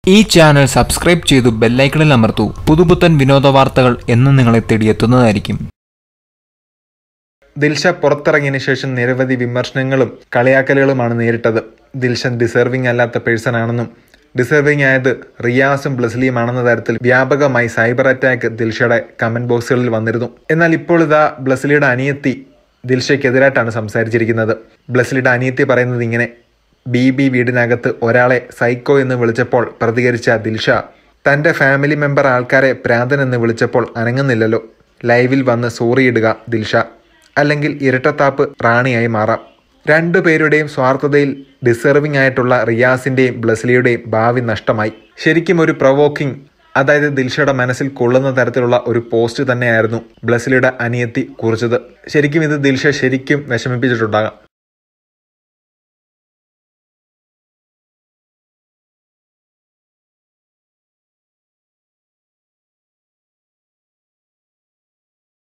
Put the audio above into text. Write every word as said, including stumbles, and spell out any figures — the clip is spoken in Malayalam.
ഈ ചാനൽ സബ്സ്ക്രൈബ് ചെയ്തു ബെൽ ഐക്കണിൽ അമർത്തൂ. പുതുപുത്തൻ വിനോദ വാർത്തകൾ എന്നും നിങ്ങളെ തേടിയെത്തുന്നതായിരിക്കും. ദിൽഷ പുറത്തിറങ്ങിയതിനു ശേഷം നിരവധി വിമർശനങ്ങളും കളിയാക്കലുകളുമാണ് നേരിട്ടത്. ദിൽഷൻ ഡിസേർവിംഗ് അല്ലാത്ത പേഴ്സൺ ആണെന്നും ഡിസേർവിംഗ് ആയത് റിയാസും ബ്ലസ്ലിയുമാണെന്ന തരത്തിൽ വ്യാപകമായി സൈബർ അറ്റാക്ക് ദിൽഷയുടെ കമന്റ് ബോക്സുകളിൽ വന്നിരുന്നു. എന്നാൽ ഇപ്പോൾ ഇതാ ബ്ലസ്ലിയുടെ അനിയത്തി ദിൽഷയ്ക്കെതിരായിട്ടാണ് സംസാരിച്ചിരിക്കുന്നത്. ബ്ലസ്ലിയുടെ അനിയത്തി പറയുന്നത് ഇങ്ങനെ: ബി ബി വീടിനകത്ത് ഒരാളെ സൈക്കോ എന്ന് വിളിച്ചപ്പോൾ പ്രതികരിച്ച ദിൽഷ തൻ്റെ ഫാമിലി മെമ്പർ ആൾക്കാരെ പ്രാന്തൻ എന്ന് വിളിച്ചപ്പോൾ അനങ്ങുന്നില്ലല്ലോ. ലൈവിൽ വന്ന് സോറി ഇടുക ദിൽഷ, അല്ലെങ്കിൽ ഇരട്ടത്താപ്പ് റാണിയായി മാറാം. രണ്ടു പേരുടെയും സ്വാർത്ഥതയിൽ ഡിസേർവിംഗ് ആയിട്ടുള്ള റിയാസിൻ്റെയും ബ്ലസ്ലിയുടെയും ഭാവി നഷ്ടമായി. ശരിക്കും ഒരു പ്രൊവോക്കിംഗ്, അതായത് ദിൽഷയുടെ മനസ്സിൽ കൊള്ളുന്ന തരത്തിലുള്ള ഒരു പോസ്റ്റ് തന്നെയായിരുന്നു ബ്ലസ്ലിയുടെ അനിയത്തി കുറിച്ചത്. ശരിക്കും ഇത് ദിൽഷ ശരിക്കും വിഷമിപ്പിച്ചിട്ടുണ്ടാകാം.